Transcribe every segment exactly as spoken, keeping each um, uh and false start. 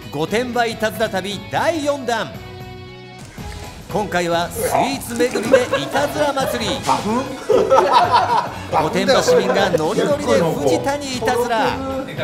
御殿場いたずら旅だいよんだん。今回はスイーツ巡りでいたずら祭り。御殿場市民がノリノリで藤田にいたずら。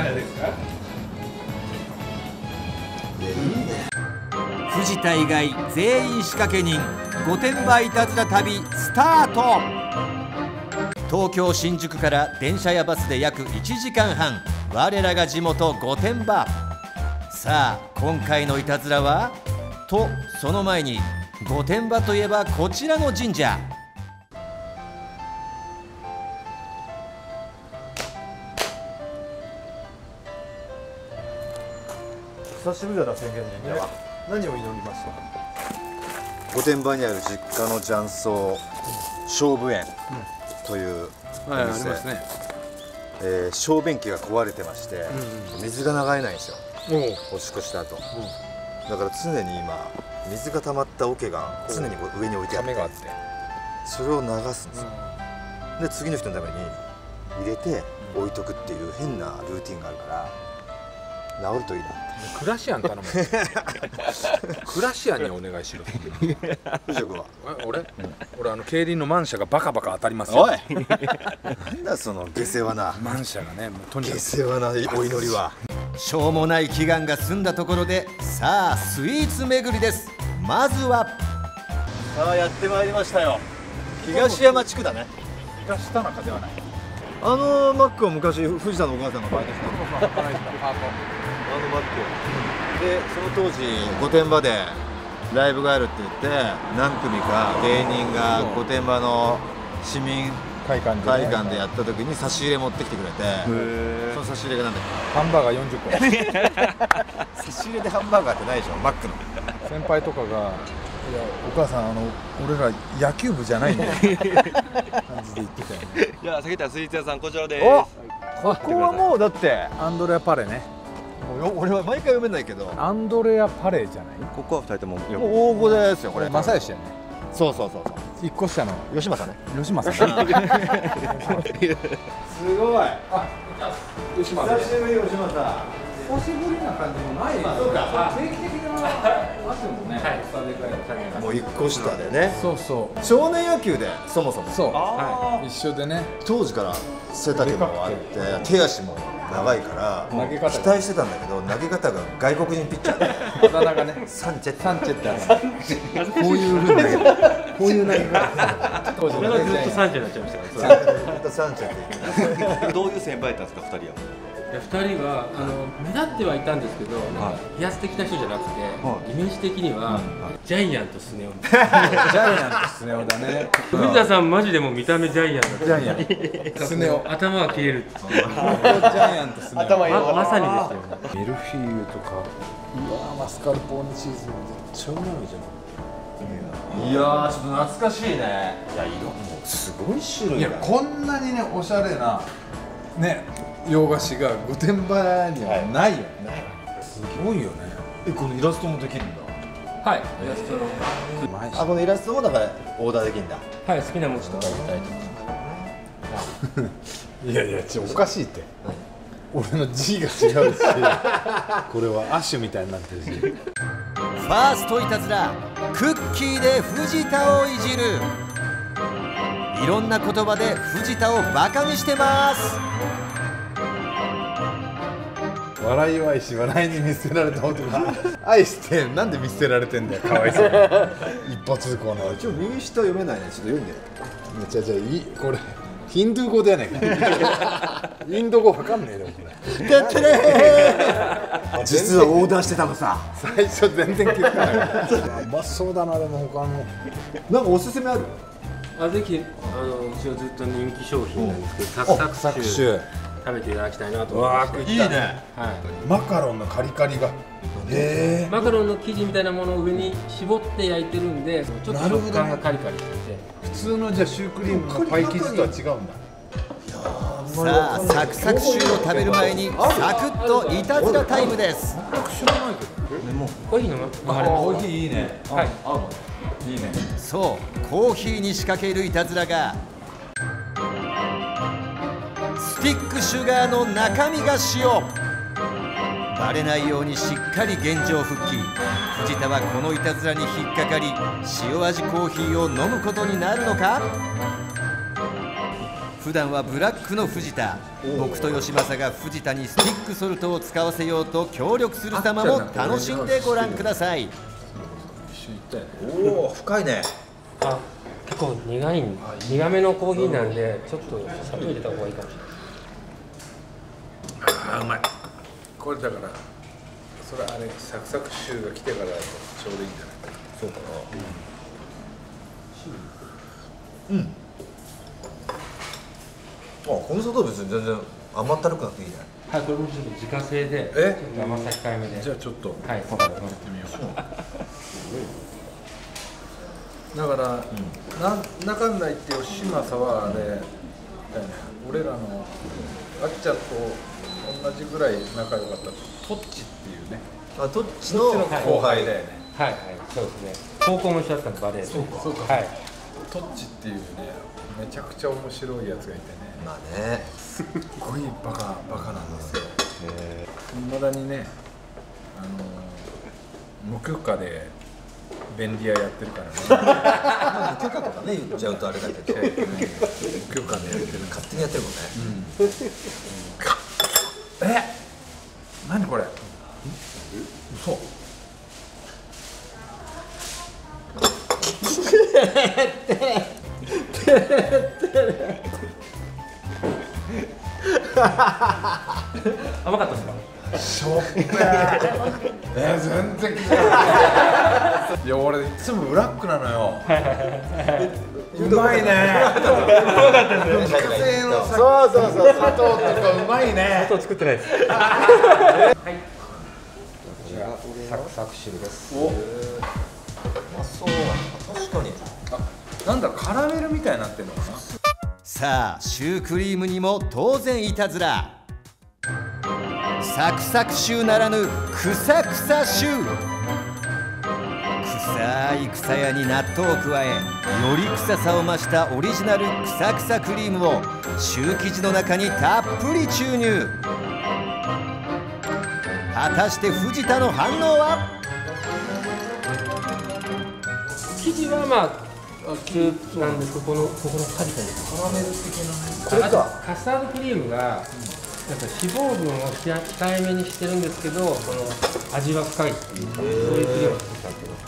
藤田以外全員仕掛け人、御殿場いたずら旅スタート。東京新宿から電車やバスで約いちじかんはん、我らが地元御殿場。さあ今回のいたずらはと、その前に御殿場といえばこちらの神社。 久しぶりだな浅間神社は。何を祈りました？ 御殿場にある実家の雀荘菖蒲園というお店、えー、小便器が壊れてまして、うんうん、水が流れないんですよ、おしっこした後、うん、だから常に今水が溜まった桶が常にこう上に置いてあって、それを流すんですよ、うん、で次の人のために入れて置いとくっていう変なルーティンがあるから治るといいなって。 クラシアン頼むクラシアンにお願いしろ。 藤田君は？ 俺、うん、俺あの競輪のマンシャがバカバカ当たりますよ。 おいなんだその下世話なマンシャがね、もうとにかく下世話なお祈りは。 しょうもない祈願が済んだところで、さあスイーツ巡りです。まずはさあやってまいりましたよ。東山地区だね。 東田中ではない。 あのマックは昔藤田のお母さんがバイトしたの。あのマックで、その当時御殿場でライブがあるって言って何組か芸人が御殿場の市民会館 で,、ね、会館でやった時に差し入れ持ってきてくれて、その差し入れがなんだっけ、 ハンバーガーよんじゅっこ。 差し入れでハンバーガーってないでしょ、マックの。 先輩とかが「いやお母さん、あの俺ら野球部じゃないんだよ」感じで言ってたよね。 じゃあ関田スイーツ屋さんこちらです。 お、ここはもうだってアンドレア・パレね。 もう俺は毎回読めないけど、 アンドレア・パレじゃない？ ここはふたりともよく大御ですよこれ。 正義やね。 そうそうそうそう。 一個下の吉正ね。 吉正ね。すごい。あ、吉正。 久しぶり吉正。 久しぶりな感じもない。 そうか。 定期的なあってもね。 もう一個下でね。 そうそう。 少年野球でそもそも。 そう。はい。一緒でね。 当時から背丈もあって手足も長いから期待してたんだけど、投げ方が外国人ピッチャーで。 あだ名がね。 サンチェサンチェってある。こういう風に投げる。こういう投げ方。当時俺がずっとサンチェになっちゃいましたから。 ずっとサンチェって言って。 どういう先輩だったんですか、ふたりは。 ふたりはあの目立ってはいたんですけど、なんか威圧的な人じゃなくて、イメージ的にはジャイアントスネ夫。 ジャイアントスネ夫だね。 藤田さんマジでもう見た目ジャイアント。 ジャイアントスネ夫。 頭が切れる。 ジャイアントスネ夫。 ままさにですよね。 ミルフィーユとか、うわマスカルポーネチーズめっちゃうまいじゃん。 いやーちょっと懐かしいね。いや色もすごい種類。 いやこんなにねおしゃれなね洋菓子が御殿場にはないよね。すごいよね。 え、このイラストもできるんだ。 はい。イラストの。 あ、このイラストもだからオーダーできるんだ。 はい、好きな文字とか入れたいとか。 いやいや、ちょおかしいって。俺の字が違うし、これはアッシュみたいになってるし。 ファーストいたずら、クッキーで藤田をいじる。いろんな言葉で藤田をバカにしてます。 笑いはいし笑いに見捨てられた男が愛してなんで見捨てられてんだよ、かわいそうに。一歩通行の一応右下読めないね。ちょっと読んで。 めちゃちゃいい。これヒンドゥー語でやないか。インド語わかんねえよこれ。 やってねー。実はオーダーしてたのさ。 最初全然気づかない。うまそうだな。でも他のなんかおすすめある？ あ、ぜひあのうちはずっと人気商品なんですけど、サクサクシュ食べていただきたいなと思います。 いいね。 はい。 マカロンのカリカリが。へえ。 マカロンの生地みたいなものを上に絞って焼いてるんで、ちょっと食感がカリカリしてて。 普通のじゃあシュークリームのパイ生地とは違うんだ。 さあサクサクシューを食べる前にサクッといたずらタイムです。 知らないけど。 コーヒー飲まれますか？ コーヒーいいね。はい。いいね。 そうコーヒーに仕掛けるいたずらが、スティックシュガーの中身が塩。 バレないようにしっかり現状復帰。藤田はこのいたずらに引っかかり、塩味コーヒーを飲むことになるのか。普段はブラックの藤田、僕と吉正が藤田にスティックソルトを使わせようと協力する様も楽しんでご覧ください。 おお、深いね。 あ、結構苦いん、苦めのコーヒーなんで、ちょっと砂糖入れた方がいいかもしれない。 あー、うまい。これだからそれあれサクサク臭が来てからだとちょうどいいんじゃないかな。 そうかな。うん。あ、この砂糖別に全然甘ったるくなっていいね。 はい、これもちょっと自家製で、 えちょっと甘さ控えめで。 じゃあちょっとはい、 飲んでみよう。だから、うん、な中んないって吉正はあれ、うん、俺らのあっちゃんと同じぐらい仲良かったトッチっていうね。 あ、トッチの後輩だよね。 はいはい、そうですね。高校も一緒だったのバレーで。 そうかそうか。 はい。 トッチっていうね、めちゃくちゃ面白いやつがいてね。 まあね。 すっごいバカバカなんですよ。未だにね、あの無許可で便利屋やってるからね。 まあ無許可とかね言っちゃうとあれだけど、無許可でやってる。 勝手にやってるもんね。 うん、え、何これ？嘘。 甘かったですか？ しょっぺー。えー、全然聞かない。いや、俺いつもブラックなのよ。うまいね。うまかったですね。自家製のそうそうそう、砂糖とかうまいね。 砂糖作ってないです。はい。こちらサクサクシルです。 お、うまそう。確かに。 あ、なんだカラメルみたいになってるのかな。 さあ、シュークリームにも当然いたずら。サクサクシューならぬクサクサシュー。臭い草屋に納豆を加え、より臭さを増したオリジナルクサクサクリームをシュー生地の中にたっぷり注入。果たして藤田の反応は？ 生地はまあ普通なんですけど、このここのカリカリカラメル的なね。これかカスタードクリームがなんか脂肪分を控えめにしてるんですけど、この味は深いっていう、そういうクリームを作ったんですけど。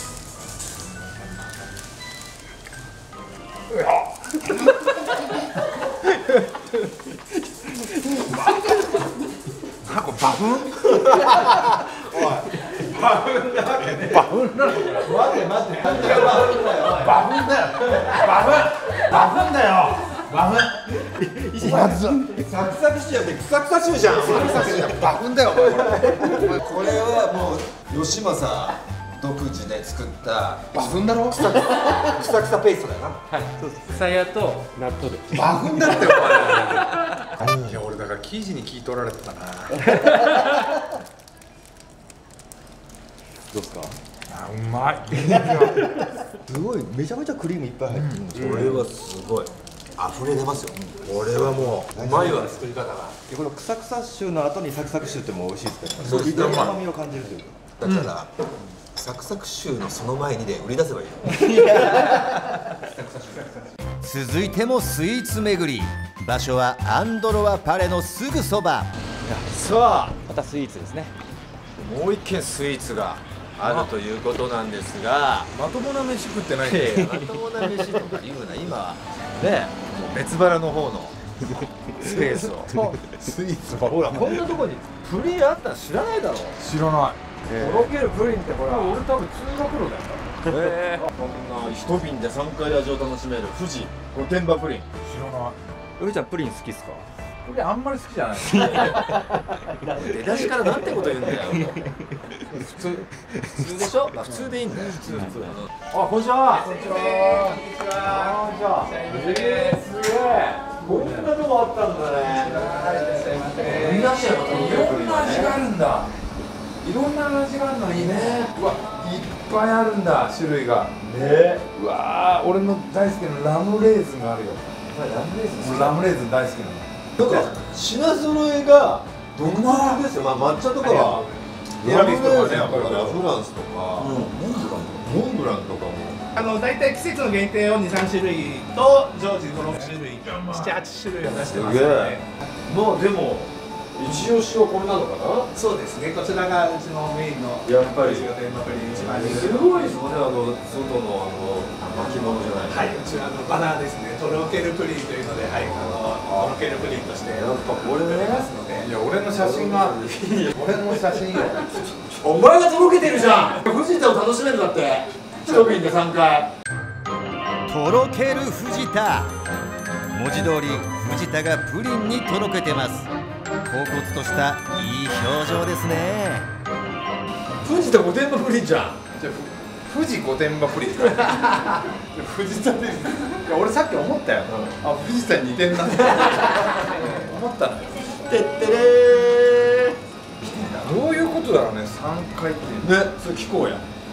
なんかバフン？おい、バフンなわけね。バフンなの？待って待って、バフンだよ。バフンだよ。バフン、バフンだよ。バフン。まずサクサクシューってクサクサシューじゃん。サクサクシューバフンだよ。これはもう吉正独自で作ったバフンだろ。 クサクサペーストだよな。 はい、そうです。草屋と納豆で。 バフンだってお前。いや、俺だから生地に聞い取られてたな。 どうですか？ あ、うまい。 すごい、めちゃめちゃクリームいっぱい入ってるんですよ。 これはすごい溢れ出ますよ。これはもううまいわ、作り方が。 このクサクサシューの後にサクサクシューっても美味しいですけど、 そうですね。 甘みを感じるというか。 だから、サクサクシューのその前にで売り出せばいいの。 続いてもスイーツ巡り。場所はアンドロワパレのすぐそば。 さあ、 またスイーツですね。 もう一軒スイーツがあるということなんですが、 まともな飯食ってないんいやで。 いやまともな飯とか言うな。今ね、もう別腹の方のスペースを。 スイーツばほら、こんなとこにプリンあったら知らないだろ。 知らない。 とろけるプリンってほら。 俺多分通学路だよ。 えー、こんな一瓶でさんかい味を楽しめる富士御殿場プリン。 知らない。 うーちゃんプリン好きっすか？ 俺あんまり好きじゃない。 出だしからなんてこと言うんだよ。普通普通でしょ。まあ普通でいいんだよ。普通普通。あ、こんにちは。こんにちは。こんにちは。こんにちは。えー、すげえ。こんなとこあったんだね。いらっしゃい。いろんな味があるんだ。 いろんな味があるのいいね。うわ、いっぱいあるんだ、種類が。 ね。 うわー、俺の大好きなラムレーズンがあるよ。 ラムレーズン。 ラムレーズン大好きなの。 なんか品揃えが独特ですよ。まあ抹茶とかはティラミスとかね、ラフランスとか、モンブランとかも。 あの大体季節の限定をに、さん種類と常時ご、ろく種類、なな、はち種類を出してますので。 まあでも一押しはこれなのかな。 そうですね。こちらがうちのメインのやっぱり御殿場プリン一番人気。 すごいですもんね、あの外のあの巻物じゃない。 はい、うちはあのバナーですね。とろけるプリンというので、はい、あのとろけるプリンとしてやっぱこれね。 ますので。 いや俺の写真が俺の写真よ。 お前がとろけてるじゃん。藤田を楽しめるんだって。一瓶でさんかい。 とろける藤田、文字通り藤田がプリンにとろけてます。恍惚としたいい表情ですね。 藤田御殿場プリンじゃん。 じゃ富士御殿場プリン。藤田で。いや俺さっき思ったよ。あ藤田に似てんなって思ったのよ。 てってれー。 どういうことだろうね、さんかいってね、それ聞こうや。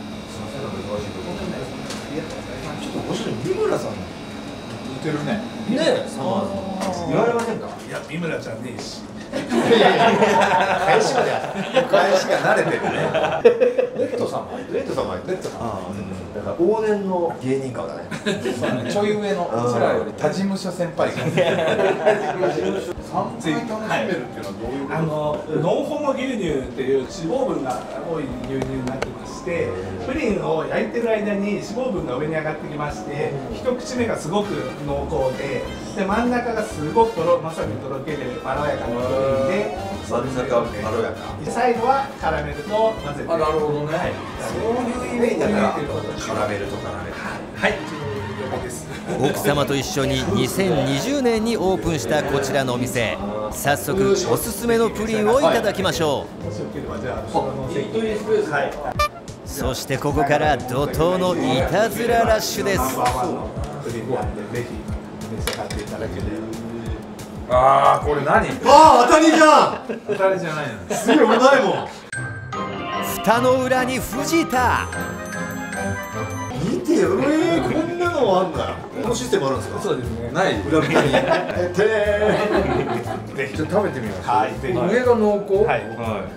ちょっと面白い、三村さん似てるね。 ね、 言われませんか？ いや、三村ちゃんねえし。 返しまである。 返しが慣れてるね。 レッドさんもレッドさんもレッドさん。 だから往年の芸人顔だね。 ちょい上のうちらより他事務所先輩が。さんかい楽しめるっていうのはどういうこと？ あのノンホモ牛乳っていう脂肪分が多い牛乳になってまして、プリンを焼いてる間に脂肪分が上に上がってきまして、一口目がすごく濃厚で、で真ん中がすごくとろまさにとろけるまろやかなプリンで、 真ん中まろやか。 最後はカラメルと混ぜて。 あ、なるほどね。 はい、 そういうイメージだからカラメルとカラメル。 はい、うちの横です。 奥様と一緒ににせんにじゅうねんにオープンしたこちらのお店、早速おすすめのプリンをいただきましょう。 もしよければじゃあ後ろの席に。はい。 そしてここから怒涛のいたずらラッシュです。 プリンなんでぜひ召し上がっていただければ。 ああ、これ何？ ああ、当たりじゃん。 当たりじゃないの。 すげえうまいもん。 蓋の裏に藤田。 見てよ、えー、こんなのあんだよ。このシステムあるんですか？ そうですね。 ない。 裏側に。えてー。 ぜひじゃあ食べてみましょう。 はい、ぜひ。 上が濃厚。 はい。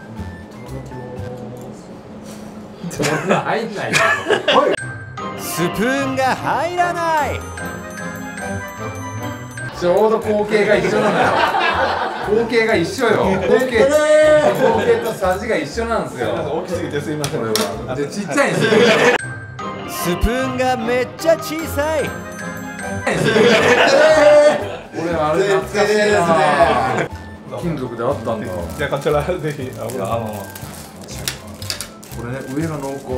入んない。 スプーンが入らない。 ちょうど光景が一緒なのよ。光景が一緒よ。光景、光景とさじが一緒なんですよ。 大きすぎてすいません。 これは。でちっちゃいんですよ。 スプーンがめっちゃ小さい。 俺あれ懐かしいな。金属であったんだ。 じゃあこちらぜひ。あのこれね、上が濃厚。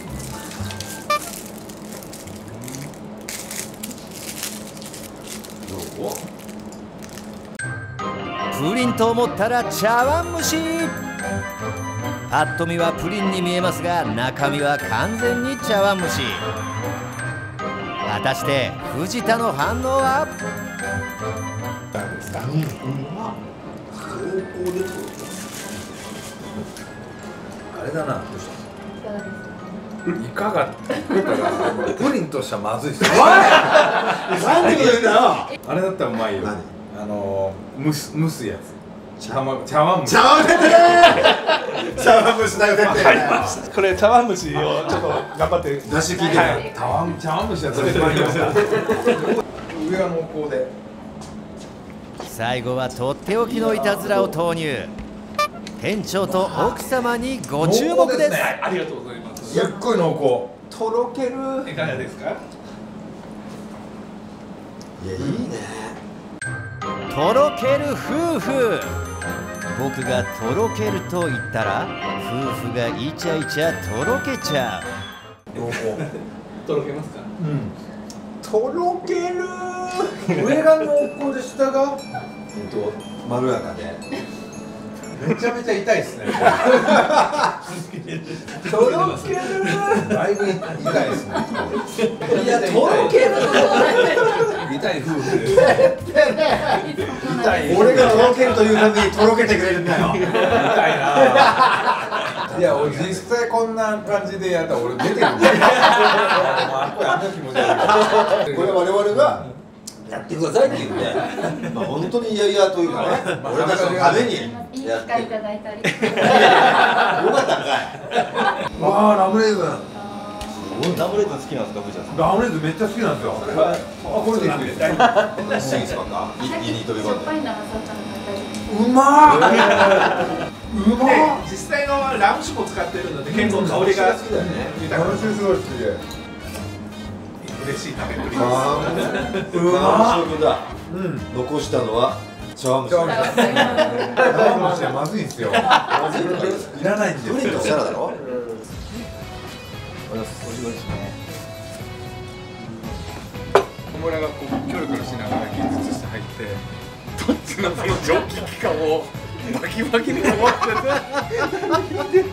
プリンと思ったら茶碗蒸し。パッと見はプリンに見えますが、中身は完全に茶碗蒸し。果たして藤田の反応は？ あれだな。いかがプリンとしてはまずいっす。 なんで言うんだよ。 あれだったらうまいよ。あの蒸す蒸すやつ。茶碗茶碗蒸し。 茶碗出てね。茶碗蒸しだよ出て。 これ茶碗蒸しをちょっと頑張って。 出し切りだよ。 茶碗茶碗蒸しやつが一番いいよ。上が濃厚で。 最後はとっておきのいたずらを投入。店長と奥様にご注目です。 ありがとうございます。 すっごい濃厚。 とろける。 いかがですか？ いや、いいね。 とろける夫婦。僕がとろけると言ったら、夫婦がイチャイチャとろけちゃう。 濃厚。 とろけますか？ うん。 とろける。 上が濃厚で下がえっとまろやかで。 めちゃめちゃ痛いですね。 とろける。 だいぶ痛いですね。 いや、とろける。 痛い夫婦です。痛い。 俺がとろけるというためにとろけてくれるんだよ。 痛いな。いや、俺実際こんな感じでやったら俺出てるんだよ。これあんな気持ち悪い。 これ我々がやってくださいって言って、まあ本当にいやいやというかね、俺たちのために機会いただいたり。よかったんかい。 わあラムレーズン。 ラムレーズン好きなんですか、藤田さん。 ラムレーズンめっちゃ好きなんですよ。あ、これでいいですか。 シンスパか。いいに飛び込んで。 うまー。うまー。 実際のラム酒も使ってるので結構香りが好きだよね。 ラム酒すごい好きで。 嬉しい食べっぷりです。 うまー。だ。うん。残したのは茶碗蒸し。茶碗蒸しはまずいんですよ。まずいとかいらないんですよ。 プリンとサラダろ。 おしぼりですね。小村がこうキョロキョロしながら技術して入って、どっちのその蒸気機関をバキバキに持ってて。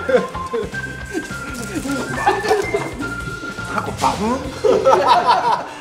タコバフン